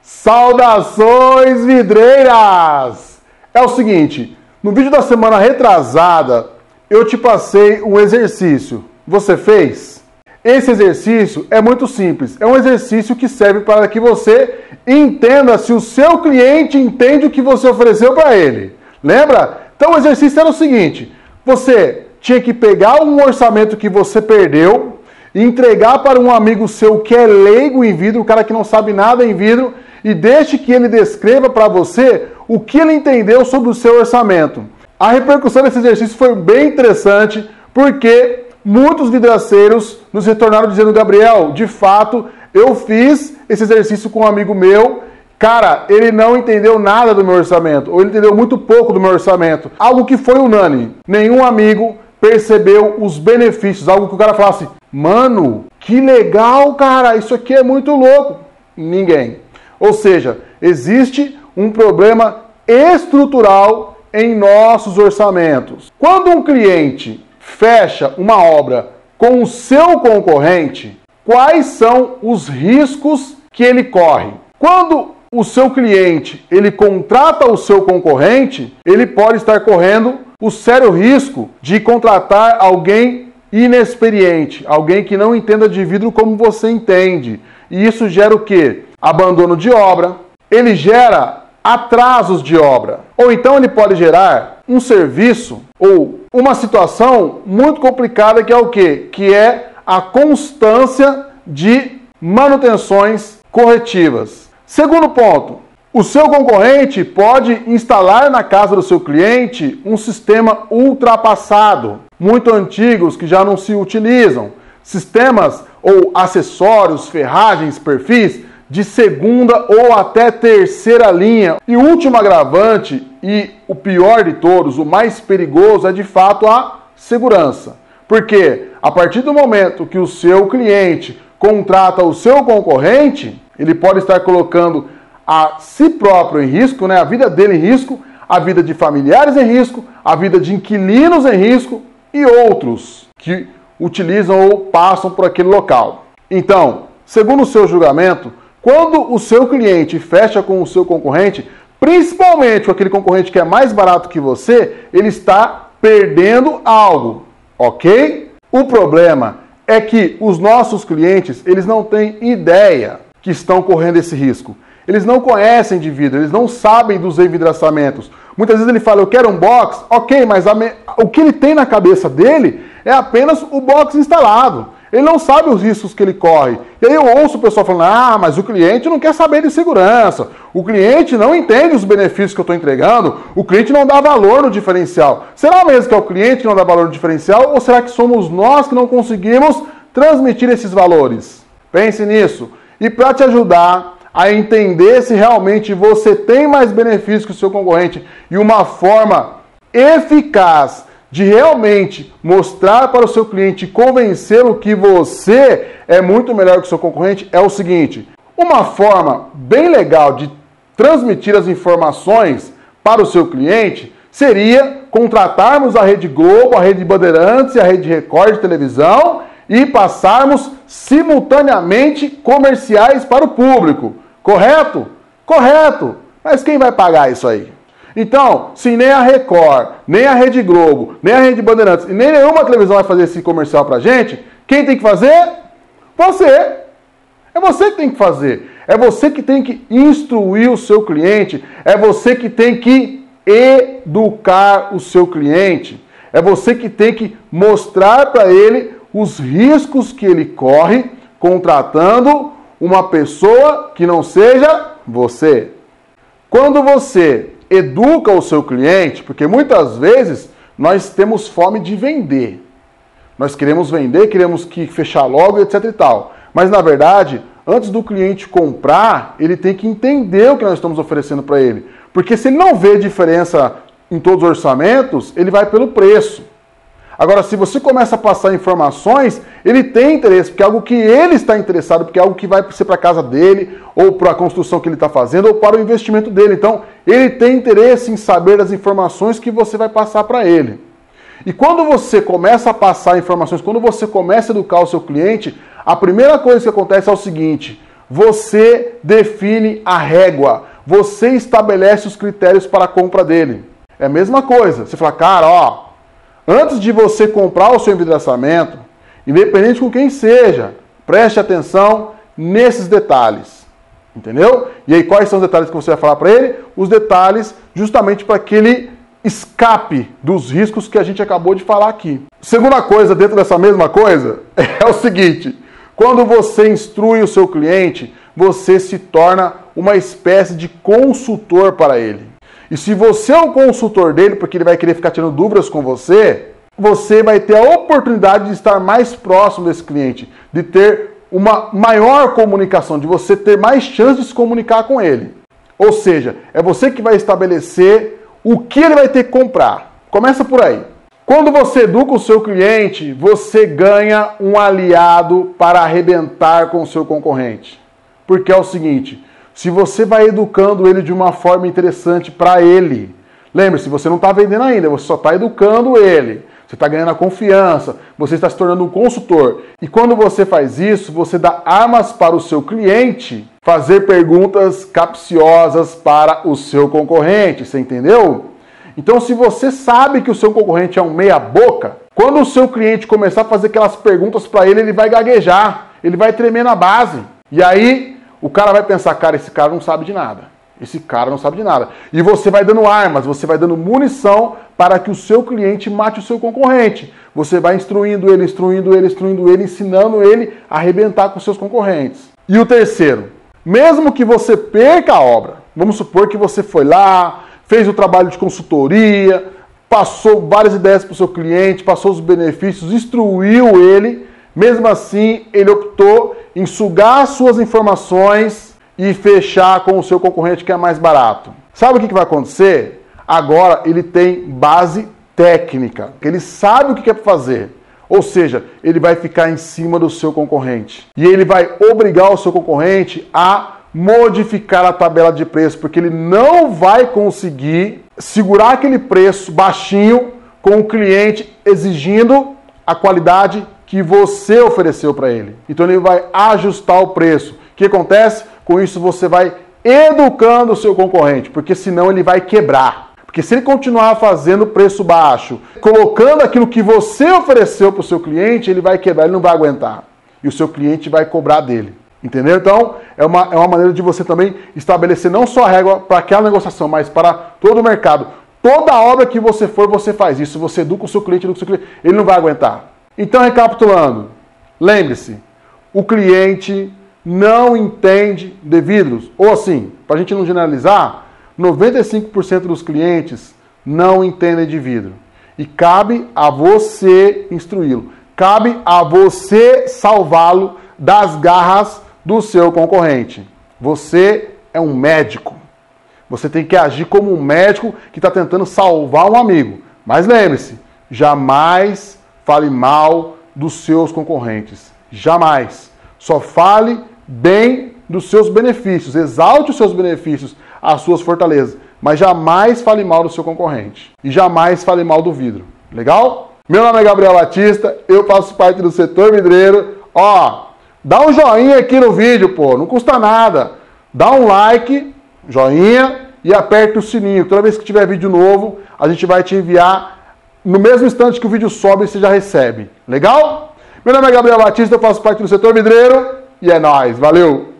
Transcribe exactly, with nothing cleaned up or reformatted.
Saudações, vidreiras! É o seguinte, no vídeo da semana retrasada, eu te passei um exercício. Você fez? Esse exercício é muito simples. É um exercício que serve para que você entenda se o seu cliente entende o que você ofereceu para ele. Lembra? Então o exercício era o seguinte, você tinha que pegar um orçamento que você perdeu e entregar para um amigo seu que é leigo em vidro, um cara que não sabe nada em vidro, e deixe que ele descreva para você o que ele entendeu sobre o seu orçamento. A repercussão desse exercício foi bem interessante, porque muitos vidraceiros nos retornaram dizendo: Gabriel, de fato, eu fiz esse exercício com um amigo meu, cara, ele não entendeu nada do meu orçamento, ou ele entendeu muito pouco do meu orçamento. Algo que foi unânime. Nenhum amigo percebeu os benefícios, algo que o cara falasse: mano, que legal, cara, isso aqui é muito louco. Ninguém. Ou seja, existe um problema estrutural em nossos orçamentos. Quando um cliente fecha uma obra com o seu concorrente, quais são os riscos que ele corre? Quando o seu cliente ele contrata o seu concorrente, ele pode estar correndo o sério risco de contratar alguém inexperiente, alguém que não entenda de vidro como você entende. E isso gera o quê? Abandono de obra, ele gera atrasos de obra, ou então ele pode gerar um serviço ou uma situação muito complicada, que é o quê? Que é a constância de manutenções corretivas. Segundo ponto, o seu concorrente pode instalar na casa do seu cliente um sistema ultrapassado, muito antigos que já não se utilizam, sistemas ou acessórios, ferragens, perfis de segunda ou até terceira linha. E o último agravante e o pior de todos, o mais perigoso, é de fato a segurança. Porque a partir do momento que o seu cliente contrata o seu concorrente, ele pode estar colocando a si próprio em risco, né? A vida dele em risco, a vida de familiares em risco, a vida de inquilinos em risco e outros que utilizam ou passam por aquele local. Então, segundo o seu julgamento, quando o seu cliente fecha com o seu concorrente, principalmente com aquele concorrente que é mais barato que você, ele está perdendo algo, ok? O problema é que os nossos clientes, eles não têm ideia que estão correndo esse risco. Eles não conhecem de vidro, eles não sabem dos envidraçamentos. Muitas vezes ele fala: eu quero um box, ok, mas a me... o que ele tem na cabeça dele é apenas o box instalado. Ele não sabe os riscos que ele corre. E aí eu ouço o pessoal falando: ah, mas o cliente não quer saber de segurança. O cliente não entende os benefícios que eu estou entregando. O cliente não dá valor no diferencial. Será mesmo que é o cliente que não dá valor no diferencial? Ou será que somos nós que não conseguimos transmitir esses valores? Pense nisso. E para te ajudar a entender se realmente você tem mais benefícios que o seu concorrente e uma forma eficaz de realmente mostrar para o seu cliente, convencê-lo que você é muito melhor que o seu concorrente, é o seguinte: uma forma bem legal de transmitir as informações para o seu cliente seria contratarmos a Rede Globo, a Rede Bandeirantes e a Rede Record de televisão e passarmos simultaneamente comerciais para o público. Correto? Correto! Mas quem vai pagar isso aí? Então, se nem a Record, nem a Rede Globo, nem a Rede Bandeirantes e nem nenhuma televisão vai fazer esse comercial pra gente, quem tem que fazer? Você! É você que tem que fazer. É você que tem que instruir o seu cliente. É você que tem que educar o seu cliente. É você que tem que mostrar para ele os riscos que ele corre contratando uma pessoa que não seja você. Quando você educa o seu cliente, porque muitas vezes nós temos fome de vender. Nós queremos vender, queremos que fechar logo, etc e tal. Mas na verdade, antes do cliente comprar, ele tem que entender o que nós estamos oferecendo para ele. Porque se ele não vê diferença em todos os orçamentos, ele vai pelo preço. Agora, se você começa a passar informações, ele tem interesse, porque é algo que ele está interessado, porque é algo que vai ser para a casa dele, ou para a construção que ele está fazendo, ou para o investimento dele. Então, ele tem interesse em saber das informações que você vai passar para ele. E quando você começa a passar informações, quando você começa a educar o seu cliente, a primeira coisa que acontece é o seguinte: Você define a régua. Você estabelece os critérios para a compra dele. É a mesma coisa. Você fala, cara, ó, antes de você comprar o seu envidraçamento, independente com quem seja, preste atenção nesses detalhes. Entendeu? E aí, quais são os detalhes que você vai falar para ele? Os detalhes justamente para que ele escape dos riscos que a gente acabou de falar aqui. Segunda coisa, dentro dessa mesma coisa, é o seguinte: quando você instrui o seu cliente, você se torna uma espécie de consultor para ele. E se você é o consultor dele, porque ele vai querer ficar tirando dúvidas com você, você vai ter a oportunidade de estar mais próximo desse cliente, de ter uma maior comunicação, de você ter mais chance de se comunicar com ele. Ou seja, é você que vai estabelecer o que ele vai ter que comprar. Começa por aí. Quando você educa o seu cliente, você ganha um aliado para arrebentar com o seu concorrente. Porque é o seguinte, se você vai educando ele de uma forma interessante para ele, lembre-se, você não está vendendo ainda, você só está educando ele. Você está ganhando a confiança, você está se tornando um consultor. E quando você faz isso, você dá armas para o seu cliente fazer perguntas capciosas para o seu concorrente, você entendeu? Então, se você sabe que o seu concorrente é um meia-boca, quando o seu cliente começar a fazer aquelas perguntas para ele, ele vai gaguejar, ele vai tremer na base. E aí, o cara vai pensar, cara, esse cara não sabe de nada. Esse cara não sabe de nada. E você vai dando armas, você vai dando munição para que o seu cliente mate o seu concorrente. Você vai instruindo ele, instruindo ele, instruindo ele, ensinando ele a arrebentar com seus concorrentes. E o terceiro, mesmo que você perca a obra, vamos supor que você foi lá, fez o trabalho de consultoria, passou várias ideias para o seu cliente, passou os benefícios, instruiu ele, mesmo assim ele optou em sugar suas informações e fechar com o seu concorrente que é mais barato. Sabe o que vai acontecer? Agora ele tem base técnica, ele sabe o que quer fazer. Ou seja, ele vai ficar em cima do seu concorrente. E ele vai obrigar o seu concorrente a modificar a tabela de preço, porque ele não vai conseguir segurar aquele preço baixinho com o cliente exigindo a qualidade que você ofereceu para ele. Então ele vai ajustar o preço. O que acontece? Com isso você vai educando o seu concorrente, porque senão ele vai quebrar. Porque se ele continuar fazendo preço baixo, colocando aquilo que você ofereceu para o seu cliente, ele vai quebrar, ele não vai aguentar. E o seu cliente vai cobrar dele. Entendeu? Então, é uma, é uma maneira de você também estabelecer não só a régua para aquela negociação, mas para todo o mercado. Toda obra que você for, você faz isso. Você educa o seu cliente, educa o seu cliente, ele não vai aguentar. Então, recapitulando, lembre-se, o cliente não entende de vidros. Ou assim, para a gente não generalizar, noventa e cinco por cento dos clientes não entendem de vidro. E cabe a você instruí-lo. Cabe a você salvá-lo das garras do seu concorrente. Você é um médico. Você tem que agir como um médico que está tentando salvar um amigo. Mas lembre-se, jamais fale mal dos seus concorrentes. Jamais. Só fale bem dos seus benefícios. Exalte os seus benefícios, as suas fortalezas. Mas jamais fale mal do seu concorrente. E jamais fale mal do vidro. Legal? Meu nome é Gabriel Batista, eu faço parte do setor vidreiro. Ó, dá um joinha aqui no vídeo, pô, não custa nada. Dá um like, joinha e aperte o sininho. Toda vez que tiver vídeo novo, a gente vai te enviar no mesmo instante que o vídeo sobe, você já recebe. Legal? Meu nome é Gabriel Batista, eu faço parte do setor vidreiro e é nóis. Valeu!